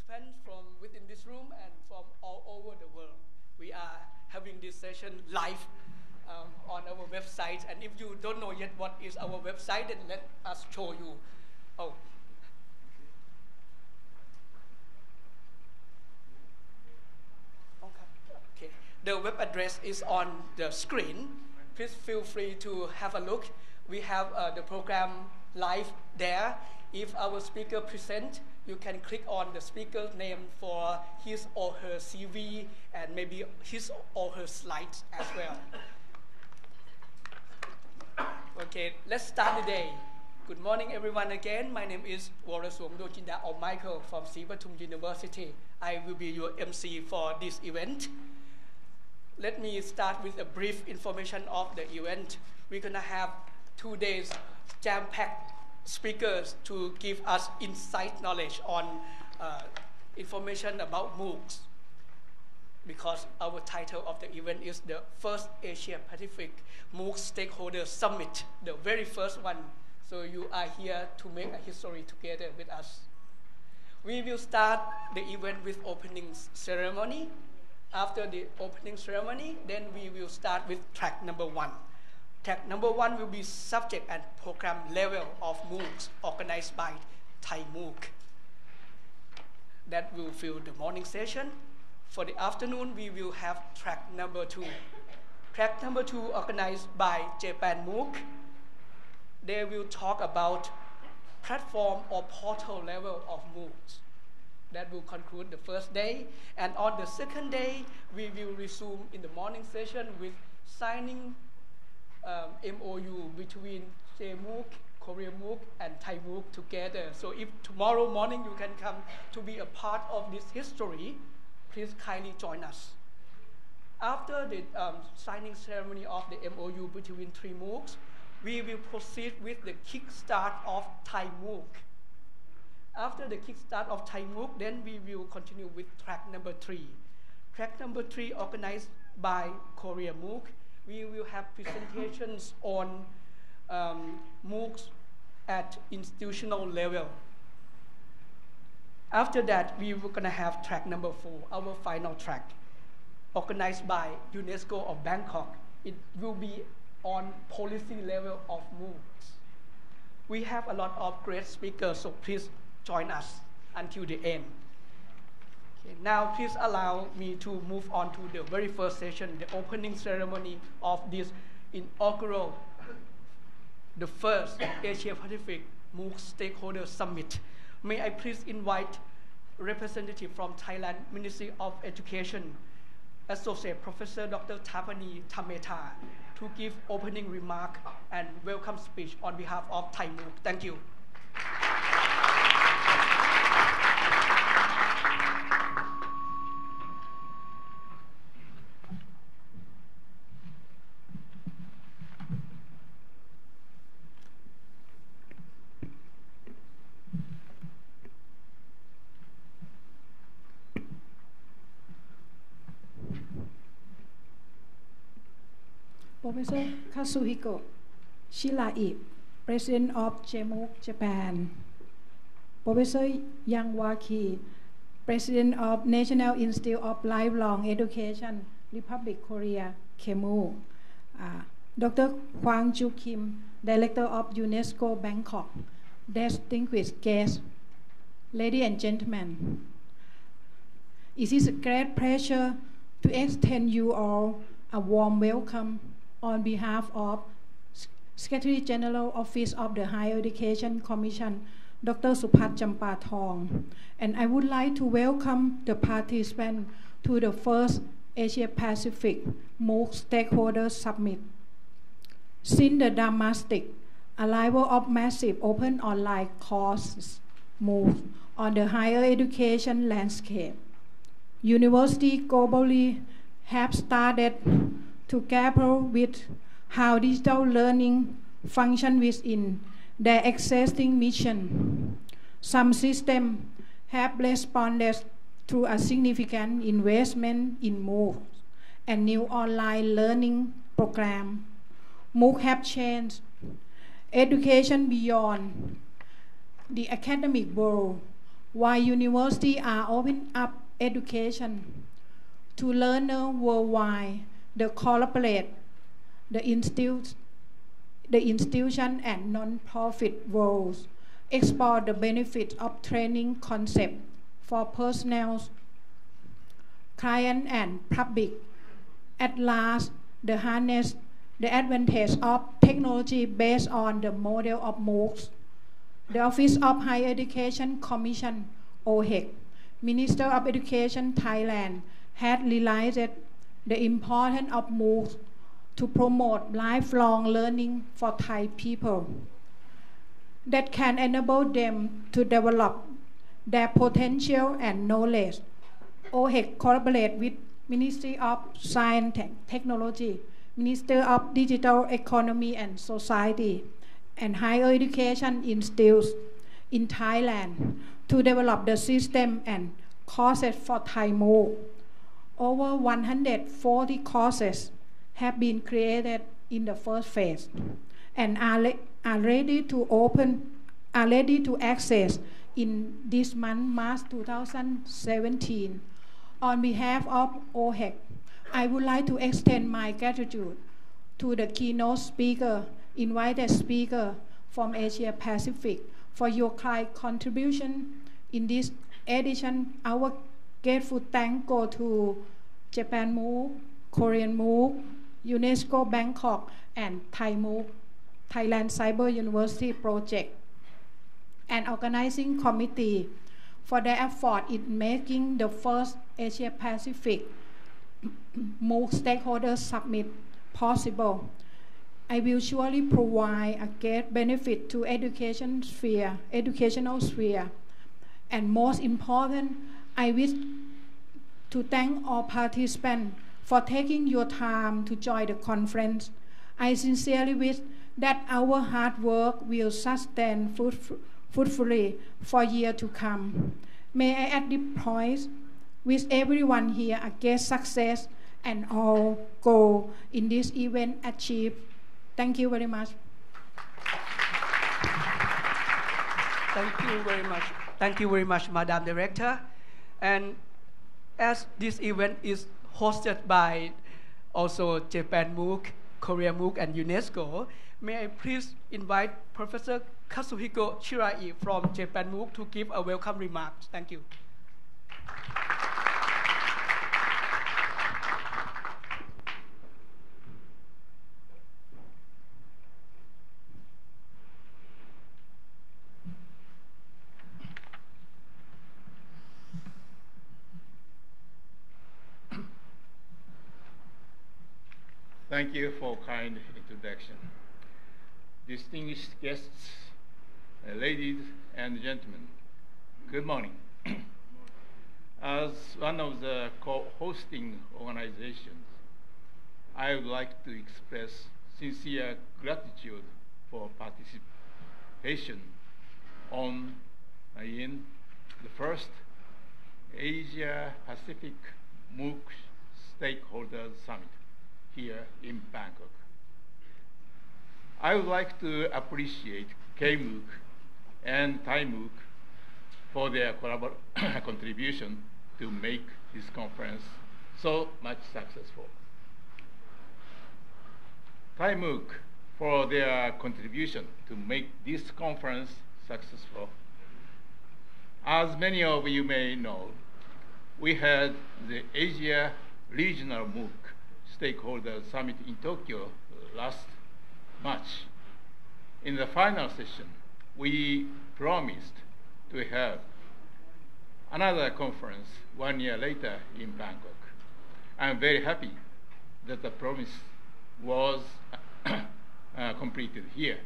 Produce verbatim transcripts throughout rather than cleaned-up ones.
participants from within this room and from all over the world. We are having this session live um, on our website, and if you don't know yet what is our website, then let us show you. Oh. Okay. The web address is on the screen. Please feel free to have a look. We have uh, the program live there. If our speaker presents, you can click on the speaker's name for his or her C V and maybe his or her slides as well. Okay, let's start the day. Good morning, everyone. Again, my name is Waraswam Dojinda or Michael from Sivatum University. I will be your M C for this event. Let me start with a brief information of the event. We're gonna have two days jam-packed speakers to give us insight knowledge on uh, information about MOOCs, because our title of the event is the first Asia Pacific MOOC Stakeholder Summit, the very first one. So you are here to make a history together with us. We will start the event with opening ceremony. After the opening ceremony, then we will start with track number one. Track number one will be subject and program level of MOOCs organized by Thai MOOC. That will fill the morning session. For the afternoon, we will have track number two. Track number two organized by Japan MOOC. They will talk about platform or portal level of MOOCs. That will conclude the first day. And on the second day, we will resume in the morning session with signing um, M O U between J MOOC, Korea MOOC, and Thai MOOC together. So if tomorrow morning you can come to be a part of this history, please kindly join us. After the um, signing ceremony of the M O U between three MOOCs, we will proceed with the kickstart of Thai MOOC. After the kickstart of Thai MOOC, then we will continue with track number three. Track number three organized by Korea MOOC. We will have presentations on um, MOOCs at institutional level. After that, we were gonna have track number four, our final track, organized by UNESCO of Bangkok. It will be on policy level of MOOCs. We have a lot of great speakers, so please join us until the end. Okay, now please allow me to move on to the very first session, the opening ceremony of this inaugural, the first Asia Pacific MOOC Stakeholder Summit. May I please invite representative from Thailand Ministry of Education, Associate Professor Doctor Thapani Thameta, to give opening remark and welcome speech on behalf of Thai MOOC. Thank you. Professor Kazuhiko Shirai, President of J MOOC Japan. Professor Yang Waki, President of National Institute of Lifelong Education, Republic Korea, K MOOC. Uh, Doctor Hwang Ju Kim, Director of UNESCO Bangkok. Distinguished guests, ladies and gentlemen, it is a great pleasure to extend you all a warm welcome on behalf of Secretary General Office of the Higher Education Commission, Doctor Supat Champathong, and I would like to welcome the participants to the first Asia Pacific MOOC Stakeholder Summit. Since the dramatic arrival of massive open online courses MOOC on the higher education landscape, universities globally have started to grapple with how digital learning functions within their existing mission. Some systems have responded through a significant investment in MOOCs and new online learning programs. MOOCs have changed education beyond the academic world, why universities are opening up education to learners worldwide. The collaborate, the institute, the institution and non-profit worlds explore the benefits of training concept for personnel, client and public. At last, the harness the advantage of technology based on the model of MOOCs. The Office of Higher Education Commission, O H E C, Minister of Education Thailand, had realized the importance of MOOCs to promote lifelong learning for Thai people that can enable them to develop their potential and knowledge. O H E C collaborates with Ministry of Science and Technology, Minister of Digital Economy and Society, and Higher Education Institutes in Thailand to develop the system and courses for Thai MOOC. Over one hundred forty courses have been created in the first phase and are, are ready to open, are ready to access in this month, March two thousand seventeen. On behalf of O H E C, I would like to extend my gratitude to the keynote speaker, invited speaker from Asia Pacific for your kind contribution in this edition. Our grateful thanks go to Japan MOOC, Korean MOOC, UNESCO Bangkok, and Thai MOOC, Thailand Cyber University Project, and organizing committee for their effort in making the first Asia Pacific MOOC Stakeholders Summit possible. I will surely provide a great benefit to education sphere, educational sphere. And most important, I wish to thank all participants for taking your time to join the conference. I sincerely wish that our hard work will sustain fruitfully for years to come. May I at this point wish everyone here a great success and all goals in this event achieved. Thank you very much. Thank you very much. Thank you very much, Madam Director. And as this event is hosted by also Japan MOOC, Korea MOOC, and UNESCO, may I please invite Professor Kazuhiko Shirai from Japan MOOC to give a welcome remark. Thank you. Thank you for kind introduction. Distinguished guests, uh, ladies and gentlemen, good morning. As one of the co-hosting organizations, I would like to express sincere gratitude for participation on uh, in the first Asia Pacific MOOC Stakeholders Summit here in Bangkok. I would like to appreciate K MOOC and Thai MOOC for their contribution to make this conference so much successful. Thai MOOC for their contribution to make this conference successful. As many of you may know, we had the Asia Regional MOOC Stakeholder Summit in Tokyo last March. In the final session, we promised to have another conference one year later in Bangkok. I'm very happy that the promise was uh, completed here.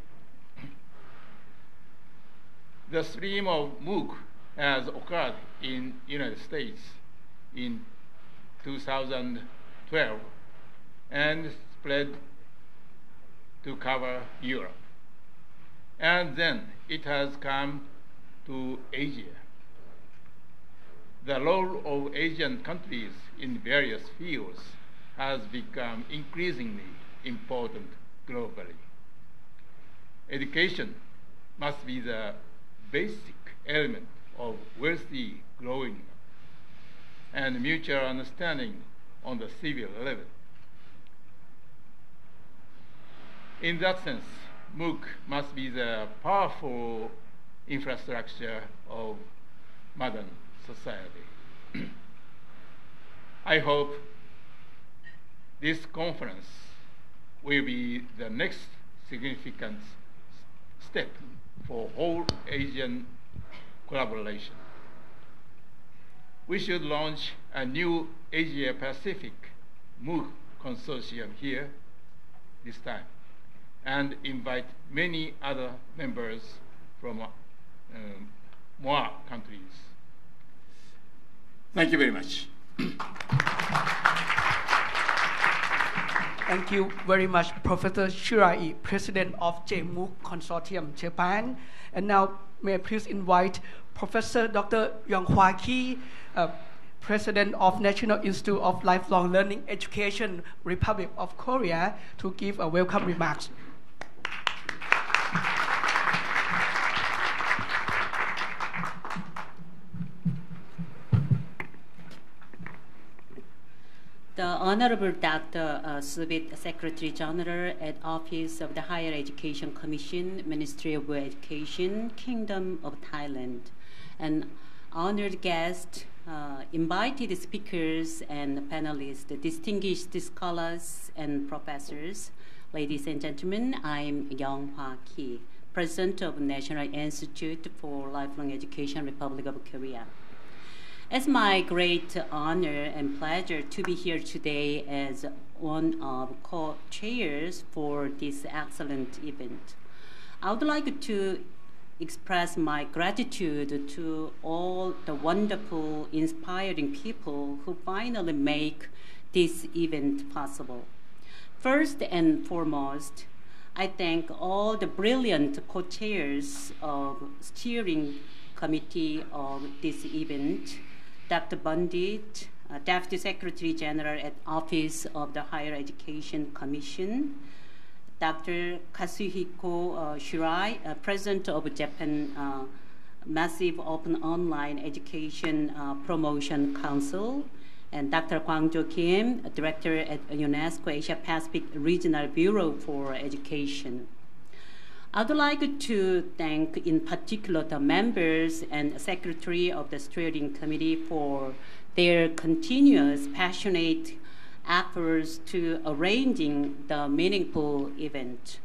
The stream of MOOC has occurred in United States in two thousand twelve and spread to cover Europe. And then it has come to Asia. The role of Asian countries in various fields has become increasingly important globally. Education must be the basic element of wealthy growing and mutual understanding on the civil level. In that sense, MOOC must be the powerful infrastructure of modern society. I hope this conference will be the next significant step for whole Asian collaboration. We should launch a new Asia-Pacific MOOC consortium here this time and invite many other members from uh, um, more countries. Thank you very much. Thank you very much, Professor Shirai, President of J MOOC Consortium, Japan. And now, may I please invite Professor Doctor Yong Hwa Kee, uh, President of National Institute of Lifelong Learning Education, Republic of Korea, to give a welcome remarks. The Honorable Doctor Uh, Subit, Secretary General at Office of the Higher Education Commission, Ministry of Education, Kingdom of Thailand, and honored guests, uh, invited speakers and panelists, distinguished scholars and professors, ladies and gentlemen, I'm Yong Hwa Kee, President of National Institute for Lifelong Education, Republic of Korea. It's my great honor and pleasure to be here today as one of co-chairs for this excellent event. I would like to express my gratitude to all the wonderful, inspiring people who finally make this event possible. First and foremost, I thank all the brilliant co-chairs of steering committee of this event, Doctor Bandit, uh, Deputy Secretary General at Office of the Higher Education Commission, Doctor Kazuhiko uh, Shirai, uh, President of Japan uh, Massive Open Online Education uh, Promotion Council, and Doctor Kwang-jo Kim, Director at UNESCO Asia Pacific Regional Bureau for Education. I would like to thank in particular the members and secretary of the steering committee for their continuous passionate efforts to arranging the meaningful event.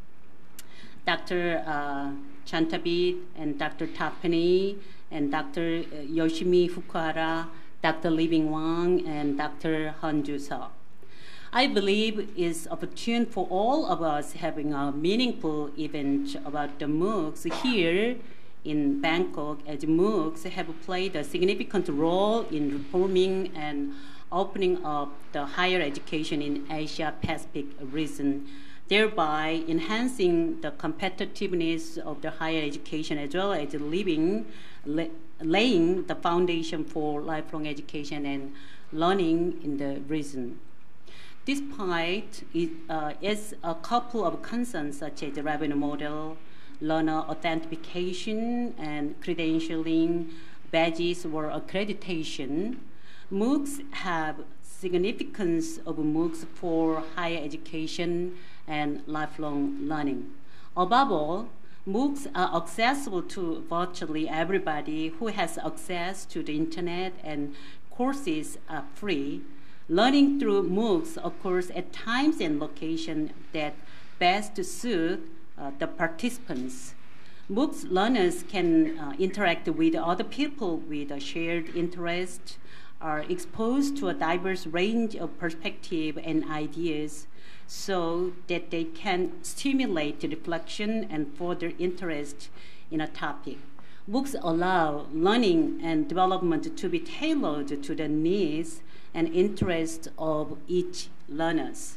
Doctor Uh, Chantabit and Doctor Tapani and Doctor Yoshimi Fukuhara, Doctor Living Wang, and Doctor Han Ju-seok. I believe it's opportune for all of us having a meaningful event about the MOOCs here in Bangkok, as MOOCs have played a significant role in reforming and opening up the higher education in Asia Pacific region, thereby enhancing the competitiveness of the higher education as well as living, laying the foundation for lifelong education and learning in the region. Despite it uh, is a couple of concerns such as the revenue model, learner authentication and credentialing, badges or accreditation, MOOCs have significance of MOOCs for higher education and lifelong learning. Above all, MOOCs are accessible to virtually everybody who has access to the internet, and courses are free. Learning through MOOCs occurs at times and locations that best suit uh, the participants. MOOCs learners can uh, interact with other people with a shared interest, are exposed to a diverse range of perspectives and ideas so that they can stimulate reflection and further interest in a topic. MOOCs allow learning and development to be tailored to the needs and interests of each learners.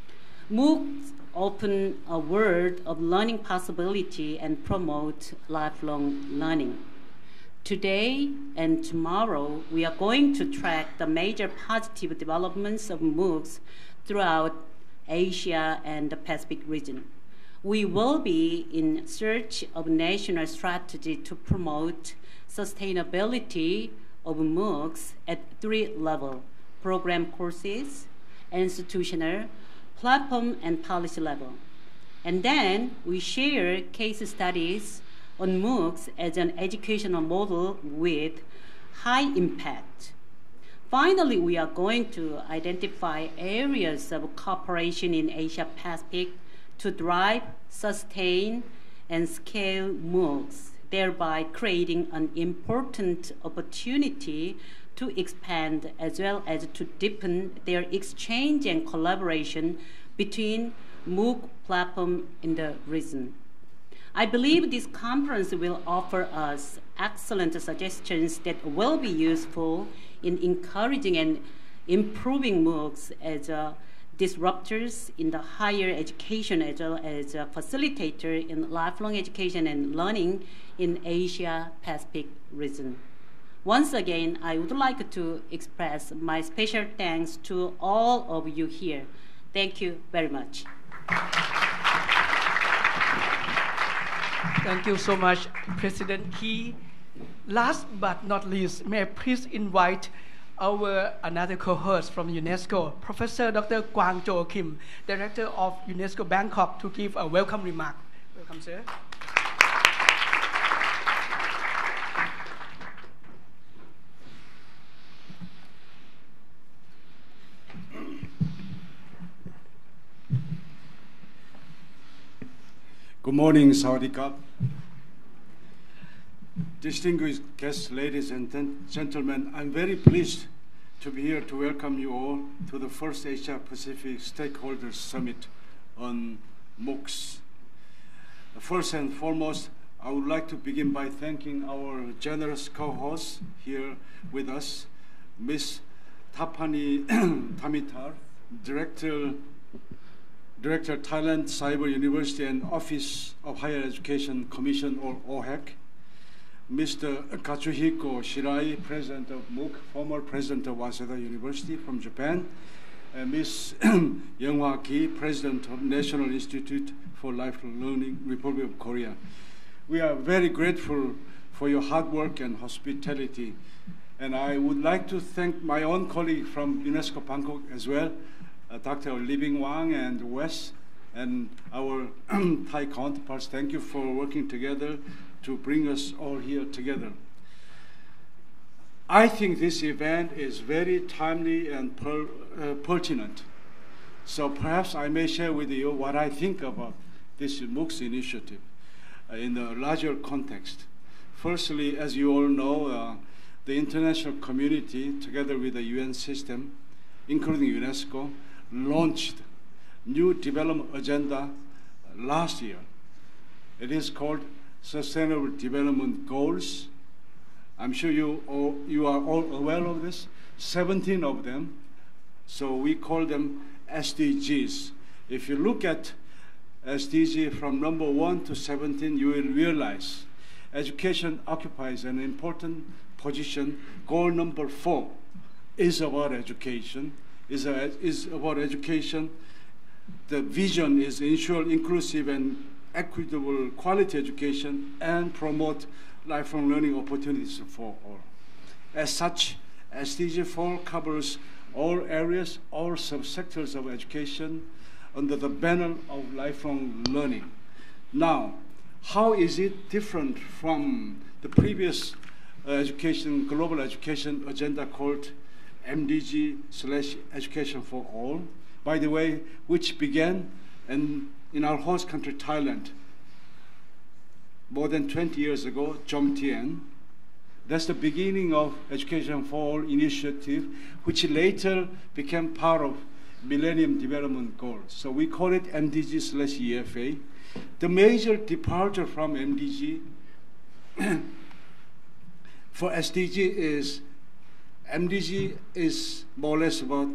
MOOCs open a world of learning possibility and promote lifelong learning. Today and tomorrow, we are going to track the major positive developments of MOOCs throughout Asia and the Pacific region. We will be in search of national strategy to promote sustainability of MOOCs at three levels: program courses, institutional, platform, and policy level. And then we share case studies on MOOCs as an educational model with high impact. Finally, we are going to identify areas of cooperation in Asia Pacific to drive, sustain, and scale MOOCs, thereby creating an important opportunity to expand as well as to deepen their exchange and collaboration between MOOC platforms in the region. I believe this conference will offer us excellent suggestions that will be useful in encouraging and improving MOOCs as uh, disruptors in the higher education as well as a facilitator in lifelong education and learning in Asia Pacific region. Once again, I would like to express my special thanks to all of you here. Thank you very much. Thank you so much, President Key. Last but not least, may I please invite our another co-host from UNESCO, Professor Doctor Kwang Jo Kim, Director of UNESCO Bangkok, to give a welcome remark. Welcome, sir. Good morning, Sawadee-Kap. Distinguished guests, ladies and gentlemen, I'm very pleased to be here to welcome you all to the first Asia Pacific Stakeholders Summit on MOOCs. First and foremost, I would like to begin by thanking our generous co-hosts here with us, Miz Tapani Tamitar, Director Director, Thailand Cyber University and Office of Higher Education Commission, or O H E C, Mister Katsuhiko Shirai, President of MOOC, former President of Waseda University from Japan, and Miz Younghwa Ki, President of National Institute for Lifelong Learning, Republic of Korea. We are very grateful for your hard work and hospitality, and I would like to thank my own colleague from UNESCO Bangkok as well, Uh, Doctor Living Wang and Wes, and our Thai counterparts. Thank you for working together to bring us all here together. I think this event is very timely and per, uh, pertinent. So perhaps I may share with you what I think about this MOOCs initiative uh, in the larger context. Firstly, as you all know, uh, the international community, together with the U N system, including UNESCO, launched new development agenda last year. It is called Sustainable Development Goals. I'm sure you all, you are all aware of this. seventeen of them. So we call them S D Gs. If you look at S D G from number one to seventeen, you will realize education occupies an important position. Goal number four is about education. Is, a, is about education. The vision is ensure inclusive and equitable quality education and promote lifelong learning opportunities for all. As such, S D G four covers all areas, all subsectors of education under the banner of lifelong learning. Now, how is it different from the previous uh, education, global education agenda called M D G slash education for all, by the way, which began in, in our host country, Thailand, more than twenty years ago, Jom Tien. That's the beginning of Education for All initiative, which later became part of Millennium Development Goals. So we call it M D G slash E F A. The major departure from M D G for S D G is M D G is more or less about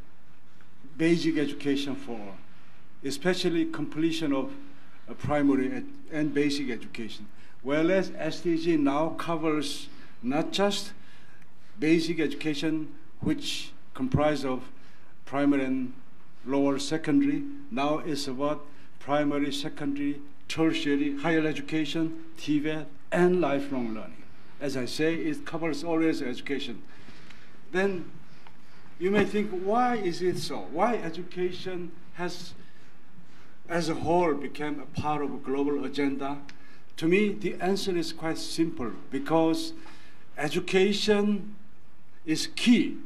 basic education for all, especially completion of uh, primary ed and basic education. Whereas S D G now covers not just basic education, which comprise of primary and lower secondary, now it's about primary, secondary, tertiary, higher education, T V E T, and lifelong learning. As I say, it covers always education. Then you may think, why is it so? Why education has, as a whole, become a part of a global agenda? To me, the answer is quite simple, because education is key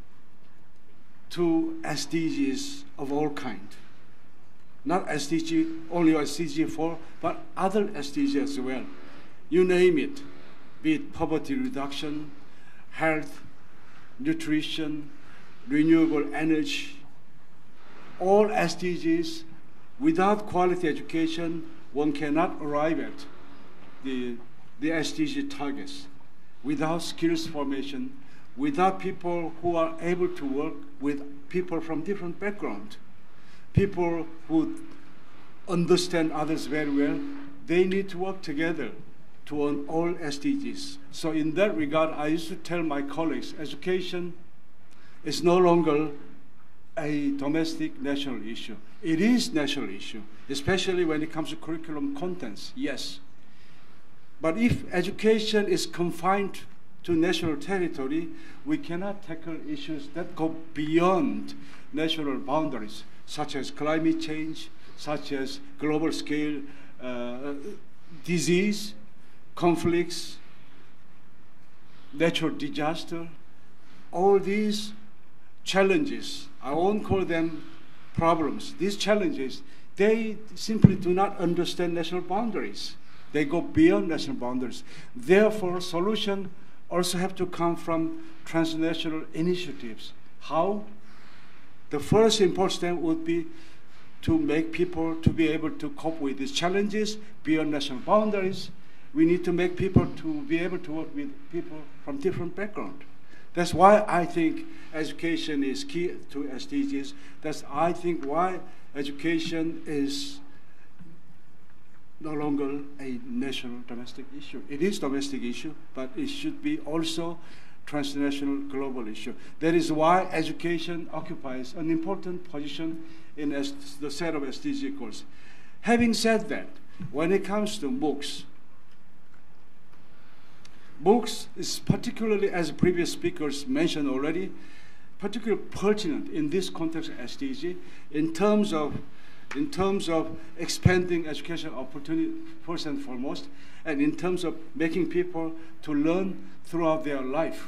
to S D Gs of all kind. Not S D G, only S D G four, but other S D Gs as well. You name it, be it poverty reduction, health, nutrition, renewable energy, all S D Gs. Without quality education, one cannot arrive at the, the S D G targets. Without skills formation, without people who are able to work with people from different backgrounds, people who understand others very well, they need to work together to earn all S D Gs. So in that regard, I used to tell my colleagues, education is no longer a domestic national issue. It is national issue, especially when it comes to curriculum contents, yes. But if education is confined to national territory, we cannot tackle issues that go beyond national boundaries, such as climate change, such as global scale uh, disease, conflicts, natural disaster. All these challenges, I won't call them problems, these challenges, they simply do not understand national boundaries. They go beyond national boundaries. Therefore, solutions also have to come from transnational initiatives. How? The first important step would be to make people to be able to cope with these challenges beyond national boundaries. We need to make people to be able to work with people from different backgrounds. That's why I think education is key to S D Gs. That's I think why education is no longer a national domestic issue. It is domestic issue, but it should be also transnational global issue. That is why education occupies an important position in the set of S D G goals. Having said that, when it comes to MOOCs, MOOCs is particularly, as previous speakers mentioned already, particularly pertinent in this context of S D G in terms of in terms of expanding educational opportunity first and foremost, and in terms of making people to learn throughout their life.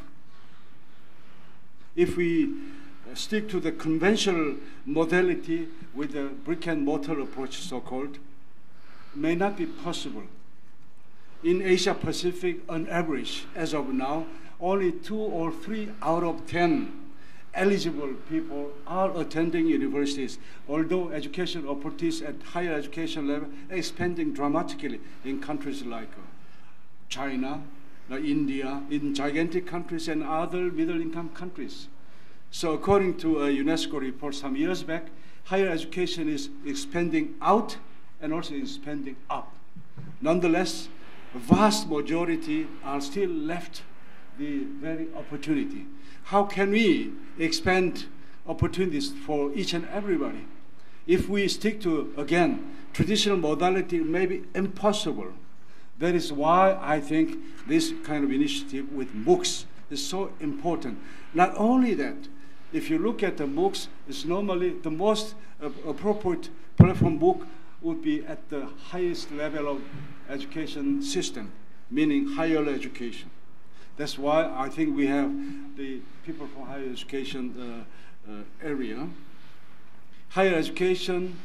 If we stick to the conventional modality with the brick and mortar approach, so-called, may not be possible. In Asia Pacific, on average, as of now, only two or three out of ten eligible people are attending universities, although education opportunities at higher education level are expanding dramatically in countries like uh, China, uh, India, in gigantic countries and other middle-income countries. So according to a UNESCO report some years back, higher education is expanding out and also expanding up. Nonetheless, a vast majority are still left the very opportunity. How can we expand opportunities for each and everybody? If we stick to, again, traditional modality, it may be impossible. That is why I think this kind of initiative with MOOCs is so important. Not only that, if you look at the MOOCs, it's normally the most uh, appropriate platform MOOC would be at the highest level of education system, meaning higher education. That's why I think we have the people from higher education uh, uh, area. Higher education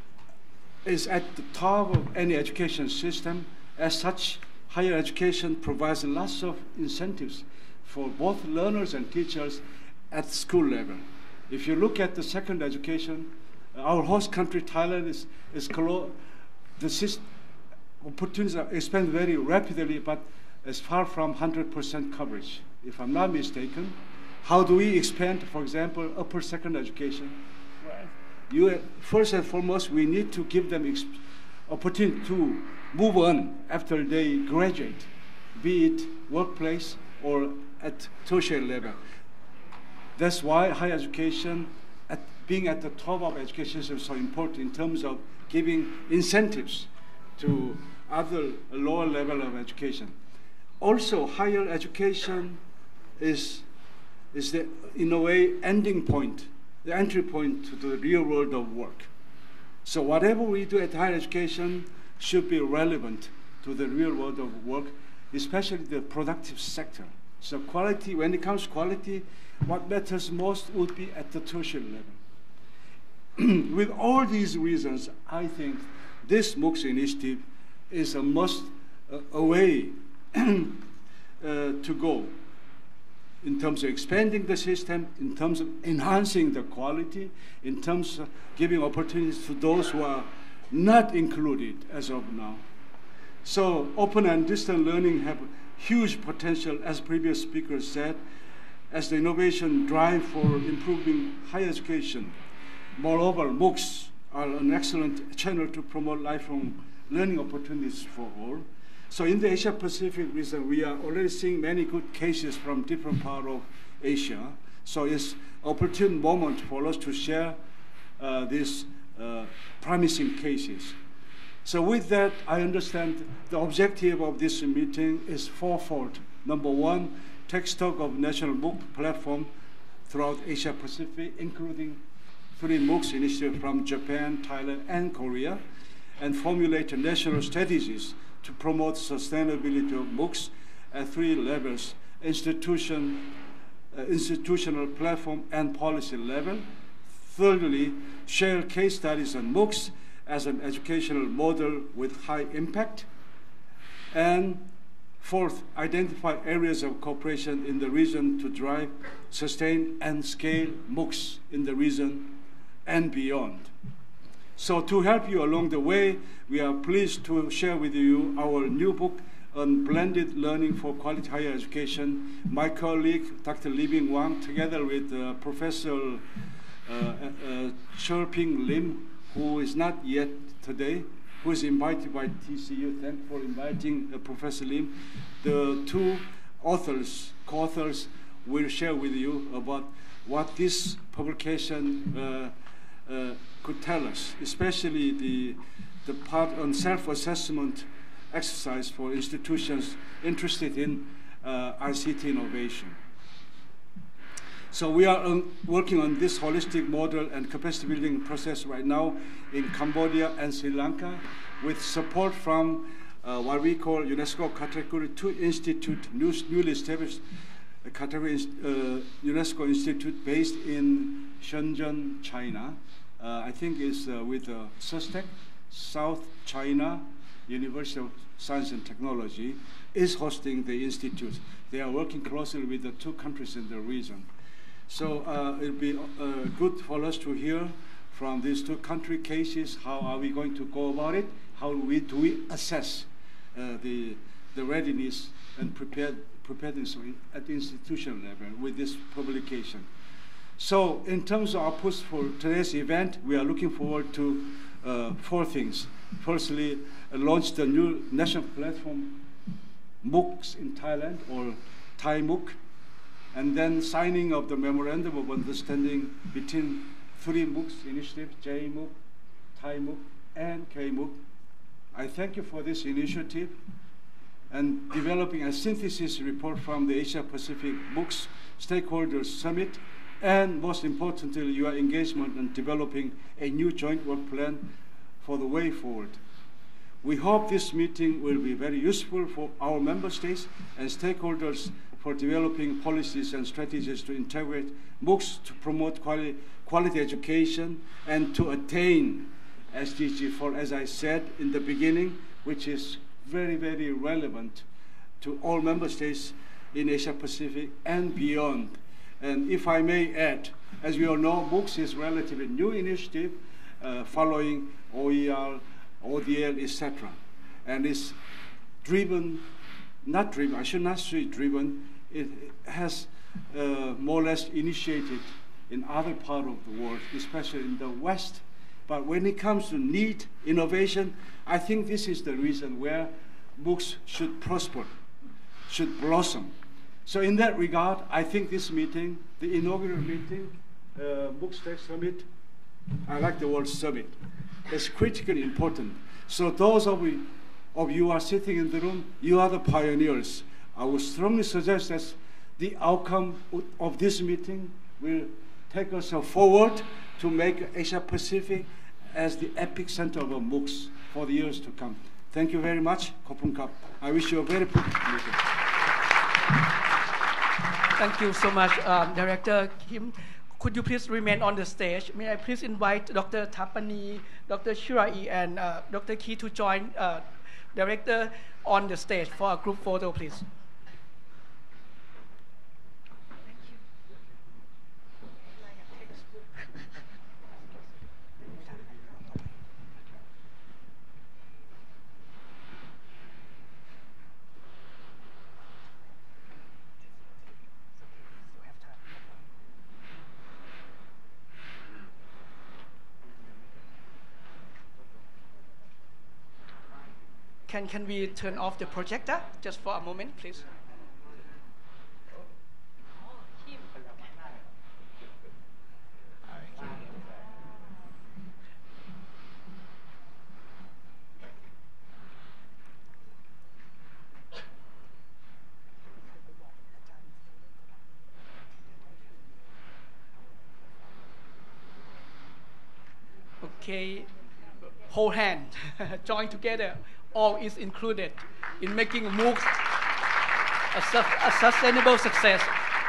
is at the top of any education system. As such, higher education provides lots of incentives for both learners and teachers at school level. If you look at the secondary education, our host country, Thailand, is, is close. The system, opportunities are expand very rapidly, but is far from one hundred percent coverage, if I'm not mistaken. How do we expand, for example, upper secondary education? Well, you, first and foremost, we need to give them opportunity to move on after they graduate, be it workplace or at tertiary level. That's why higher education, at being at the top of education is so important in terms of giving incentives to other lower level of education. also higher education is, is the, in a way, ending point, the entry point to the real world of work. So whatever we do at higher education should be relevant to the real world of work, especially the productive sector. So quality, when it comes to quality, what matters most would be at the tertiary level. With all these reasons, I think this MOOCs initiative is a must, uh, a way uh, to go in terms of expanding the system, in terms of enhancing the quality, in terms of giving opportunities to those who are not included as of now. So open and distant learning have huge potential, as previous speakers said, as the innovation drive for improving higher education. Moreover, MOOCs are an excellent channel to promote lifelong learning opportunities for all. So in the Asia Pacific region, we are already seeing many good cases from different parts of Asia. So it's an opportune moment for us to share uh, these uh, promising cases. So with that, I understand the objective of this meeting is fourfold. Number one, take stock of national MOOC platform throughout Asia Pacific, including three MOOCs initiatives from Japan, Thailand, and Korea, and formulate national strategies to promote sustainability of MOOCs at three levels: institution, uh, institutional, platform, and policy level. Thirdly, share case studies on MOOCs as an educational model with high impact. And fourth, identify areas of cooperation in the region to drive, sustain, and scale MOOCs in the region and beyond. So to help you along the way, we are pleased to share with you our new book on blended learning for quality higher education. My colleague, Doctor Libing Wang, together with uh, Professor uh, uh, Chirping Lim, who is not yet today, who is invited by T C U. Thank you for inviting uh, Professor Lim. The two authors, co-authors, will share with you about what this publication uh, uh, could tell us, especially the, the part on self-assessment exercise for institutions interested in uh, I C T innovation. So we are um, working on this holistic model and capacity building process right now in Cambodia and Sri Lanka with support from uh, what we call UNESCO Category two Institute, new, newly established uh, category, uh, UNESCO Institute based in Shenzhen, China. Uh, I think it's uh, with uh, S U S T E C, South China University of Science and Technology, is hosting the institute. They are working closely with the two countries in the region. So uh, it'll be uh, good for us to hear from these two country cases, how are we going to go about it? How do we, do we assess uh, the, the readiness and prepared, preparedness at the institutional level with this publication? So in terms of our push for today's event, we are looking forward to uh, four things. Firstly, uh, launch the new national platform MOOCs in Thailand, or Thai MOOC, and then signing of the Memorandum of Understanding between three MOOCs initiatives, J MOOC, Thai MOOC, and K MOOC. I thank you for this initiative and developing a synthesis report from the Asia Pacific MOOCs Stakeholders Summit, and most importantly, your engagement in developing a new joint work plan for the way forward. We hope this meeting will be very useful for our member states and stakeholders for developing policies and strategies to integrate MOOCs to promote quality, quality education and to attain S D G four, as I said in the beginning, which is very, very relevant to all member states in Asia Pacific and beyond. And if I may add, as we all know, MOOCs is a relatively new initiative uh, following O E R, O D L, et cetera. And it's driven, not driven, I should not say driven, it has uh, more or less initiated in other parts of the world, especially in the West. But when it comes to need, innovation, I think this is the reason where MOOCs should prosper, should blossom. So in that regard, I think this meeting, the inaugural meeting, uh, MOOCs Tech Summit, I like the word summit, is critically important. So those of you, of you are sitting in the room, you are the pioneers I would strongly suggest that the outcome of this meeting will take us forward to make Asia Pacific as the epicenter of MOOCs for the years to come. Thank you very much. Kopun Kap. I wish you a very productive meeting. Thank you so much, um, Director Kim. Could you please remain on the stage? May I please invite Doctor Thapani, Doctor Shirai, and uh, Doctor Ki to join uh, Director on the stage for a group photo, please. Can, can we turn off the projector just for a moment, please? Okay, hold hand, join together. All is included in making MOOCs a, su a sustainable success.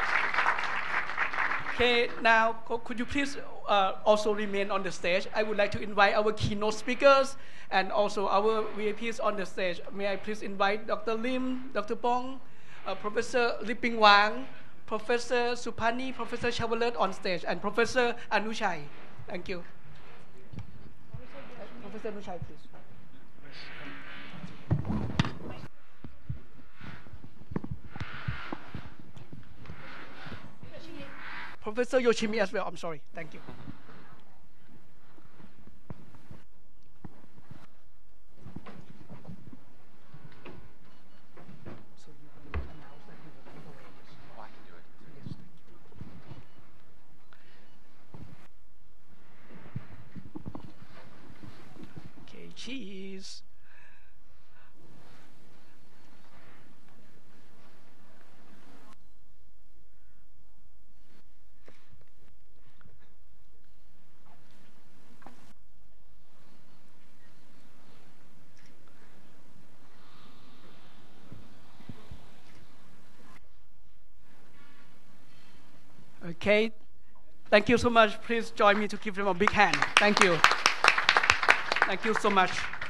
Okay, now could you please uh, also remain on the stage? I would like to invite our keynote speakers and also our V I Ps on the stage. May I please invite Doctor Lim, Doctor Pong, uh, Professor Liping Wang, Professor Supani, Professor Chavalet on stage, and Professor Anushai. Thank you. Professor Anushai, please. Professor Yoshimi as well, I'm sorry, thank you. Okay, cheese. Okay, thank you so much. Please join me to give them a big hand. Thank you. Thank you so much.